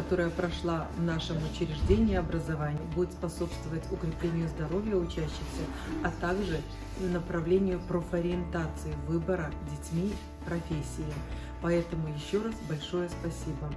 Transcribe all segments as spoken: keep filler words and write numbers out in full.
которая прошла в нашем учреждении образования, будет способствовать укреплению здоровья учащихся, а также направлению профориентации выбора детьми профессии. Поэтому еще раз большое спасибо.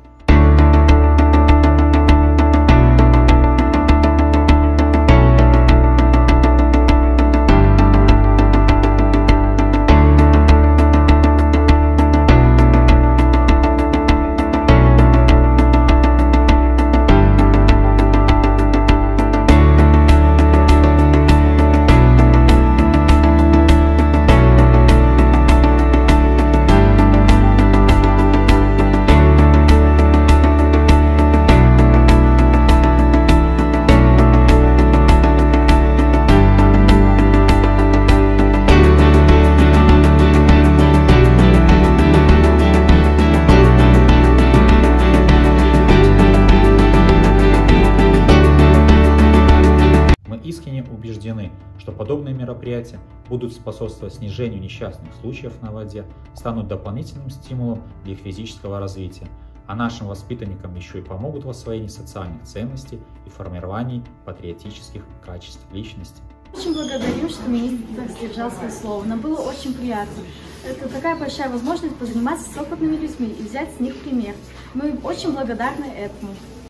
Искренне убеждены, что подобные мероприятия будут способствовать снижению несчастных случаев на воде, станут дополнительным стимулом для их физического развития, а нашим воспитанникам еще и помогут в освоении социальных ценностей и формировании патриотических качеств личности. Очень благодарю, что министр сдержал свое слово. Нам было очень приятно. Это такая большая возможность позаниматься с опытными людьми и взять с них пример. Мы очень благодарны этому.